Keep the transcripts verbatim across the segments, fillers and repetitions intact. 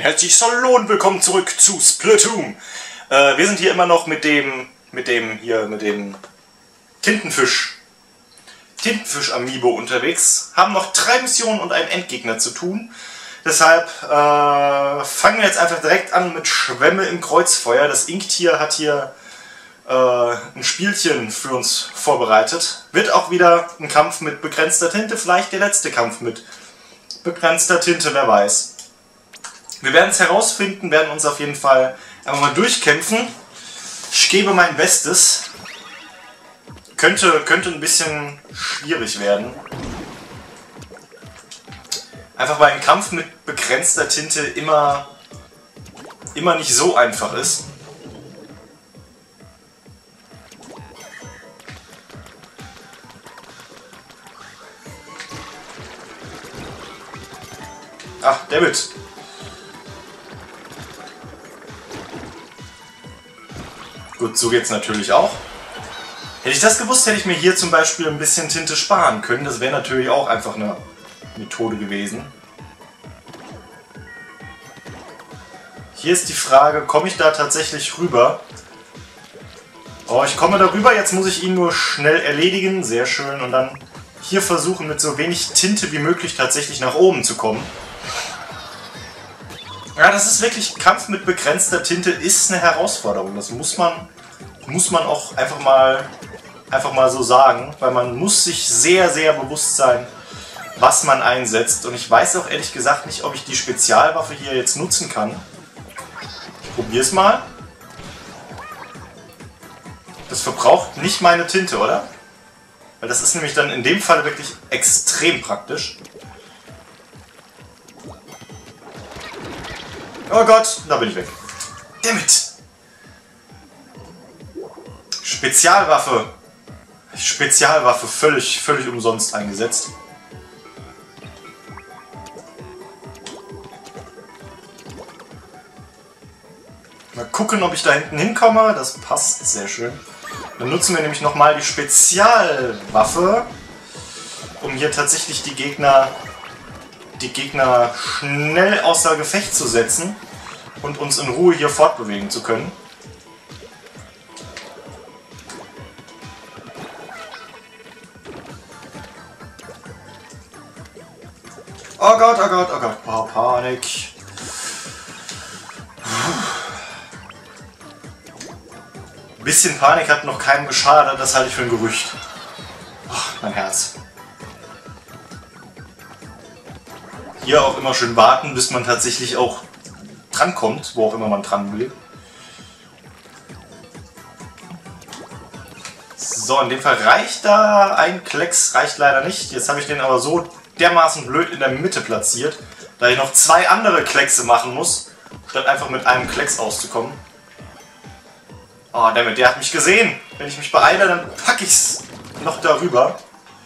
herzliches Hallo und willkommen zurück zu Splatoon. Äh, wir sind hier immer noch mit dem, mit dem, hier, mit dem Tintenfisch, Tintenfisch-Amiibo unterwegs. Haben noch drei Missionen und einen Endgegner zu tun. Deshalb äh, fangen wir jetzt einfach direkt an mit Schwämme im Kreuzfeuer. Das Inktier hat hier äh, ein Spielchen für uns vorbereitet. Wird auch wieder ein Kampf mit begrenzter Tinte, vielleicht der letzte Kampf mit begrenzter Tinte, wer weiß. Wir werden es herausfinden, werden uns auf jeden Fall einfach mal durchkämpfen. Ich gebe mein Bestes. Könnte, könnte ein bisschen schwierig werden. Einfach weil ein Kampf mit begrenzter Tinte immer, immer nicht so einfach ist. Ach, David. Gut, so geht's natürlich auch. Hätte ich das gewusst, hätte ich mir hier zum Beispiel ein bisschen Tinte sparen können. Das wäre natürlich auch einfach eine Methode gewesen. Hier ist die Frage, komme ich da tatsächlich rüber? Oh, ich komme da rüber, jetzt muss ich ihn nur schnell erledigen. Sehr schön. Und dann hier versuchen, mit so wenig Tinte wie möglich tatsächlich nach oben zu kommen. Ja, das ist wirklich, Kampf mit begrenzter Tinte ist eine Herausforderung. Das muss man, muss man auch einfach mal, einfach mal so sagen, weil man muss sich sehr, sehr bewusst sein, was man einsetzt. Und ich weiß auch ehrlich gesagt nicht, ob ich die Spezialwaffe hier jetzt nutzen kann. Ich probiere es mal. Das verbraucht nicht meine Tinte, oder? Weil das ist nämlich dann in dem Fall wirklich extrem praktisch. Oh Gott, da bin ich weg. Dammit! Spezialwaffe. Spezialwaffe völlig, völlig umsonst eingesetzt. Mal gucken, ob ich da hinten hinkomme. Das passt sehr schön. Dann nutzen wir nämlich nochmal die Spezialwaffe, um hier tatsächlich die Gegner... die Gegner schnell außer Gefecht zu setzen und uns in Ruhe hier fortbewegen zu können. Oh Gott, oh Gott, oh Gott, oh, Panik. Ein bisschen Panik hat noch keinem geschadet, das halte ich für ein Gerücht. Oh, mein Herz. Hier auch immer schön warten, bis man tatsächlich auch drankommt, wo auch immer man dran will. So, in dem Fall reicht da ein Klecks, reicht leider nicht. Jetzt habe ich den aber so dermaßen blöd in der Mitte platziert, da ich noch zwei andere Kleckse machen muss, statt einfach mit einem Klecks auszukommen. Oh, damit, der hat mich gesehen. Wenn ich mich beeile, dann packe ich es noch darüber.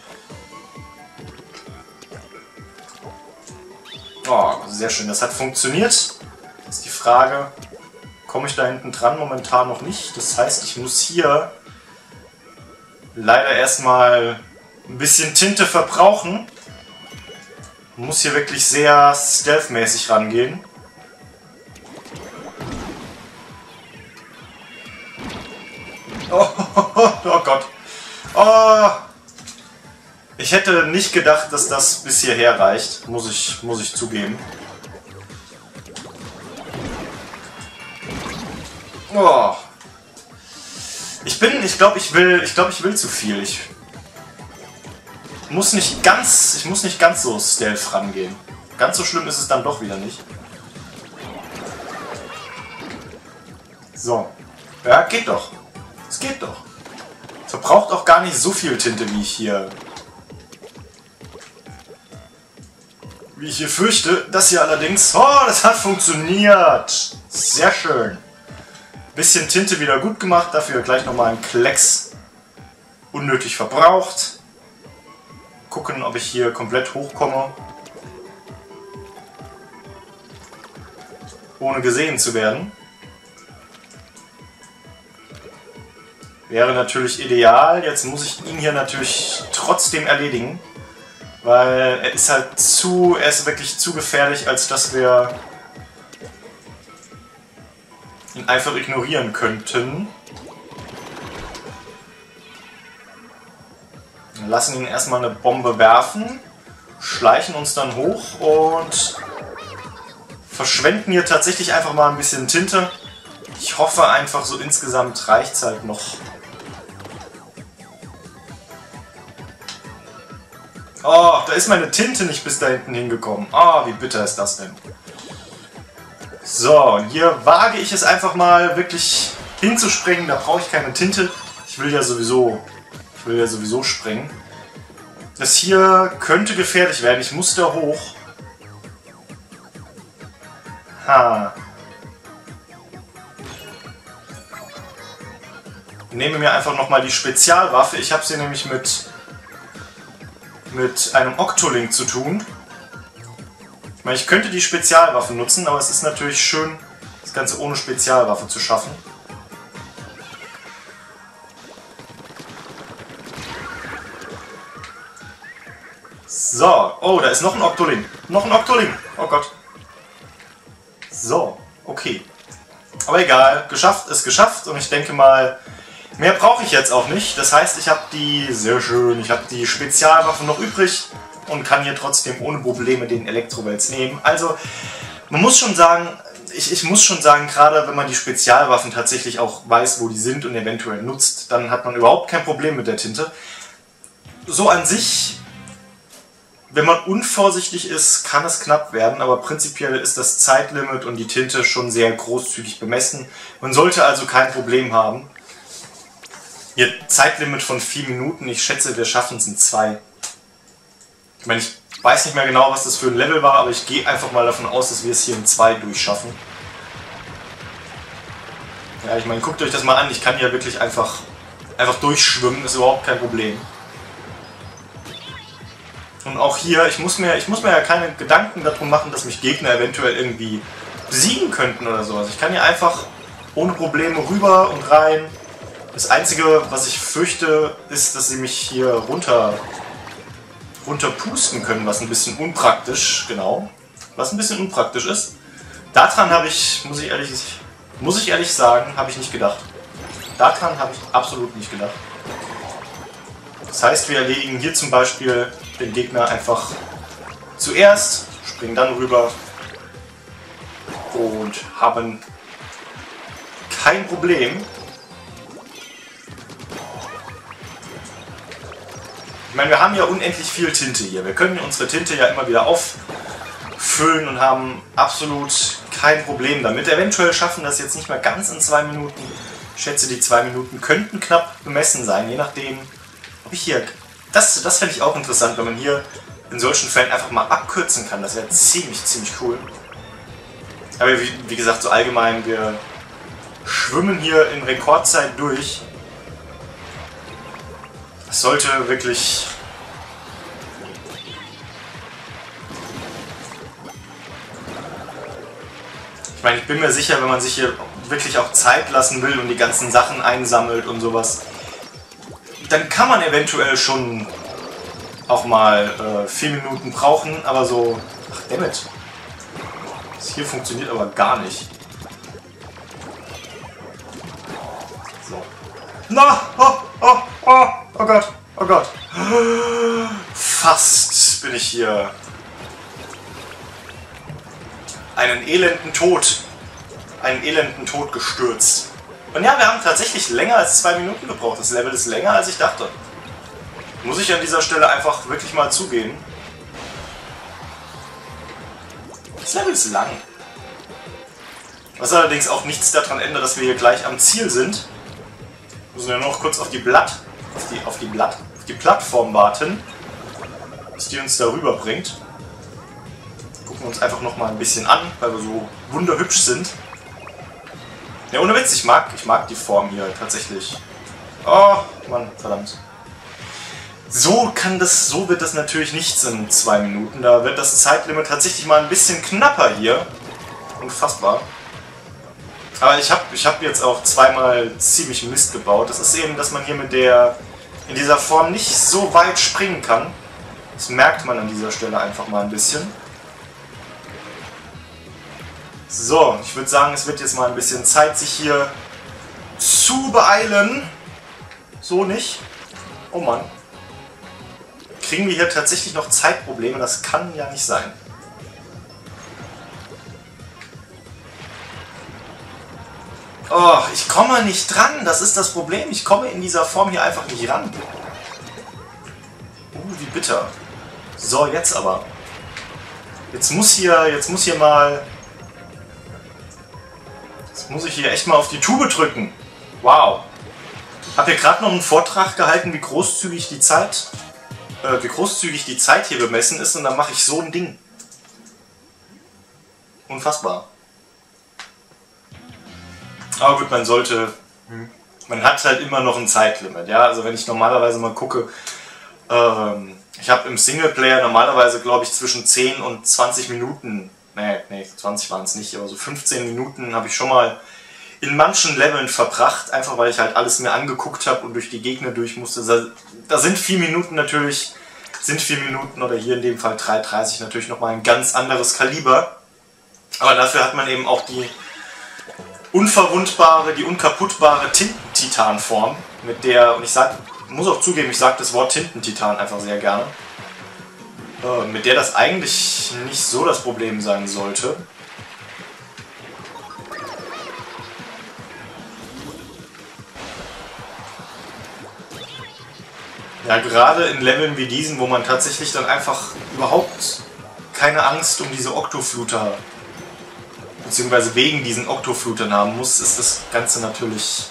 Oh, sehr schön, das hat funktioniert. Jetzt ist die Frage, komme ich da hinten dran? Momentan noch nicht. Das heißt, ich muss hier leider erstmal ein bisschen Tinte verbrauchen. Muss hier wirklich sehr stealth-mäßig rangehen. Oh, oh, oh, oh Gott. Oh. Ich hätte nicht gedacht, dass das bis hierher reicht, muss ich, muss ich zugeben. Oh. Ich bin, ich glaube, ich will, ich glaube, ich will zu viel. Ich muss nicht ganz, ich muss nicht ganz so stealth rangehen. Ganz so schlimm ist es dann doch wieder nicht. So. Ja, geht doch. Es geht doch. Verbraucht auch gar nicht so viel Tinte, wie ich hier... Wie ich hier fürchte, das hier allerdings... Oh, das hat funktioniert! Sehr schön. Bisschen Tinte wieder gut gemacht, dafür gleich nochmal einen Klecks unnötig verbraucht. Gucken, ob ich hier komplett hochkomme. Ohne gesehen zu werden. Wäre natürlich ideal. Jetzt muss ich ihn hier natürlich trotzdem erledigen. Weil er ist halt zu, er ist wirklich zu gefährlich, als dass wir ihn einfach ignorieren könnten. Wir lassen ihn erstmal eine Bombe werfen, schleichen uns dann hoch und verschwenden hier tatsächlich einfach mal ein bisschen Tinte. Ich hoffe einfach, so insgesamt reicht es halt noch. Oh, da ist meine Tinte nicht bis da hinten hingekommen. Ah, oh, wie bitter ist das denn? So, und hier wage ich es einfach mal wirklich hinzuspringen. Da brauche ich keine Tinte. Ich will ja sowieso, ich will ja sowieso springen. Das hier könnte gefährlich werden. Ich muss da hoch. Ha. Ich nehme mir einfach nochmal die Spezialwaffe. Ich habe sie nämlich mit, mit einem Octoling zu tun. Ich meine, ich könnte die Spezialwaffe nutzen, aber es ist natürlich schön, das Ganze ohne Spezialwaffe zu schaffen. So, oh, da ist noch ein Octoling. Noch ein Octoling. Oh Gott. So, okay. Aber egal, geschafft ist geschafft und ich denke mal, mehr brauche ich jetzt auch nicht. Das heißt, ich habe die, sehr schön, ich habe die Spezialwaffe noch übrig und kann hier trotzdem ohne Probleme den Elektrowels nehmen. Also, man muss schon sagen, ich, ich muss schon sagen, gerade wenn man die Spezialwaffen tatsächlich auch weiß, wo die sind und eventuell nutzt, dann hat man überhaupt kein Problem mit der Tinte. So an sich, wenn man unvorsichtig ist, kann es knapp werden, aber prinzipiell ist das Zeitlimit und die Tinte schon sehr großzügig bemessen. Man sollte also kein Problem haben. Hier, Zeitlimit von vier Minuten, ich schätze, wir schaffen es in zwei. Ich meine, ich weiß nicht mehr genau, was das für ein Level war, aber ich gehe einfach mal davon aus, dass wir es hier in zwei durchschaffen. Ja, ich meine, guckt euch das mal an, ich kann hier wirklich einfach, einfach durchschwimmen, ist überhaupt kein Problem. Und auch hier, ich muss mir, ich muss mir ja keine Gedanken darum machen, dass mich Gegner eventuell irgendwie besiegen könnten oder sowas. Ich kann hier einfach ohne Probleme rüber und rein. Das Einzige, was ich fürchte, ist, dass sie mich hier runter, runter pusten können, was ein bisschen unpraktisch, genau, was ein bisschen unpraktisch ist. Daran habe ich, muss ich ehrlich, muss ich ehrlich sagen, habe ich nicht gedacht. Daran habe ich absolut nicht gedacht. Das heißt, wir erledigen hier zum Beispiel den Gegner einfach zuerst, springen dann rüber und haben kein Problem. Ich meine, wir haben ja unendlich viel Tinte hier. Wir können unsere Tinte ja immer wieder auffüllen und haben absolut kein Problem damit. Eventuell schaffen das jetzt nicht mehr ganz in zwei Minuten. Ich schätze, die zwei Minuten könnten knapp bemessen sein, je nachdem, ob ich hier... Das, das fände ich auch interessant, wenn man hier in solchen Fällen einfach mal abkürzen kann. Das wäre ziemlich, ziemlich cool. Aber wie, wie gesagt, so allgemein, wir schwimmen hier in Rekordzeit durch. Das sollte wirklich... Ich meine, ich bin mir sicher, wenn man sich hier wirklich auch Zeit lassen will und die ganzen Sachen einsammelt und sowas, dann kann man eventuell schon auch mal äh, vier Minuten brauchen, aber so... Ach, dammit. Das hier funktioniert aber gar nicht. So. Na! Oh, oh, oh, oh Gott, oh Gott. Fast bin ich hier einen elenden Tod, einen elenden Tod gestürzt. Und ja, wir haben tatsächlich länger als zwei Minuten gebraucht. Das Level ist länger, als ich dachte. Muss ich an dieser Stelle einfach wirklich mal zugeben. Das Level ist lang. Was allerdings auch nichts daran ändert, dass wir hier gleich am Ziel sind. Wir müssen ja noch kurz auf die Blatt, auf die, auf die Blatt, auf die Plattform warten, bis die uns darüber bringt. Gucken wir uns einfach noch mal ein bisschen an, weil wir so wunderhübsch sind. Ja, ohne Witz, ich mag, ich mag die Form hier tatsächlich. Oh, Mann, verdammt. So kann das, so wird das natürlich nichts in zwei Minuten. Da wird das Zeitlimit tatsächlich mal ein bisschen knapper hier. Unfassbar. Aber ich habe ich hab jetzt auch zweimal ziemlich Mist gebaut. Das ist eben, dass man hier mit der, in dieser Form nicht so weit springen kann. Das merkt man an dieser Stelle einfach mal ein bisschen. So, ich würde sagen, es wird jetzt mal ein bisschen Zeit, sich hier zu beeilen. So nicht. Oh Mann. Kriegen wir hier tatsächlich noch Zeitprobleme? Das kann ja nicht sein. Oh, ich komme nicht dran. Das ist das Problem. Ich komme in dieser Form hier einfach nicht ran. Uh, wie bitter. So, jetzt aber. Jetzt muss hier, jetzt muss hier mal... Jetzt muss ich hier echt mal auf die Tube drücken. Wow. Hab hier gerade noch einen Vortrag gehalten, wie großzügig die Zeit, äh, wie großzügig die Zeit hier bemessen ist, und dann mache ich so ein Ding. Unfassbar. Aber gut, man sollte... Man hat halt immer noch ein Zeitlimit, ja. Also wenn ich normalerweise mal gucke, ähm, ich habe im Singleplayer normalerweise, glaube ich, zwischen zehn und zwanzig Minuten, nee, nee, zwanzig waren es nicht, aber so fünfzehn Minuten habe ich schon mal in manchen Leveln verbracht, einfach weil ich halt alles mir angeguckt habe und durch die Gegner durch musste. Da sind vier Minuten natürlich, sind vier Minuten oder hier in dem Fall drei dreißig natürlich nochmal ein ganz anderes Kaliber. Aber dafür hat man eben auch die unverwundbare, die unkaputtbare Tintentitan-Form, mit der, und ich sag, muss auch zugeben, ich sage das Wort Tintentitan einfach sehr gerne, äh, mit der das eigentlich nicht so das Problem sein sollte. Ja, gerade in Leveln wie diesen, wo man tatsächlich dann einfach überhaupt keine Angst um diese Oktofluter beziehungsweise wegen diesen Oktoflutern haben muss, ist das Ganze natürlich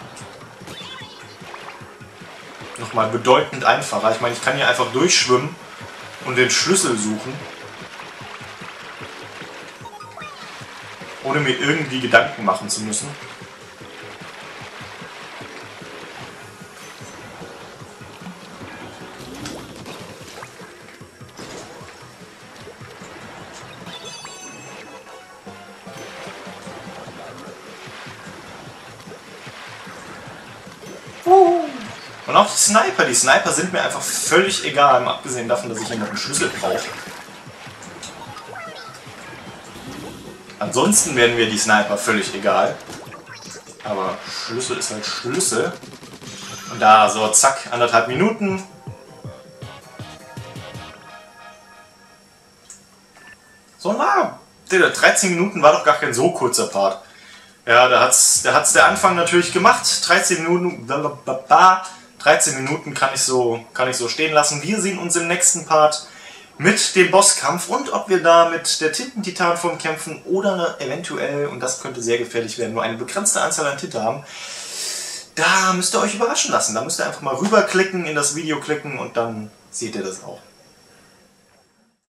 nochmal bedeutend einfacher. Ich meine, ich kann hier einfach durchschwimmen und den Schlüssel suchen, ohne mir irgendwie Gedanken machen zu müssen. Und auch die Sniper. Die Sniper sind mir einfach völlig egal, mal abgesehen davon, dass ich hier noch einen Schlüssel brauche. Ansonsten werden mir die Sniper völlig egal. Aber Schlüssel ist halt Schlüssel. Und da, so, zack, anderthalb Minuten. So, na, dreizehn Minuten war doch gar kein so kurzer Part. Ja, da hat's, da hat's der Anfang natürlich gemacht. dreizehn Minuten, dreizehn Minuten kann ich so, kann ich so stehen lassen. Wir sehen uns im nächsten Part mit dem Bosskampf und ob wir da mit der Tintentitan-Form kämpfen oder eventuell, und das könnte sehr gefährlich werden, nur eine begrenzte Anzahl an Tinte haben. Da müsst ihr euch überraschen lassen. Da müsst ihr einfach mal rüberklicken, in das Video klicken und dann seht ihr das auch.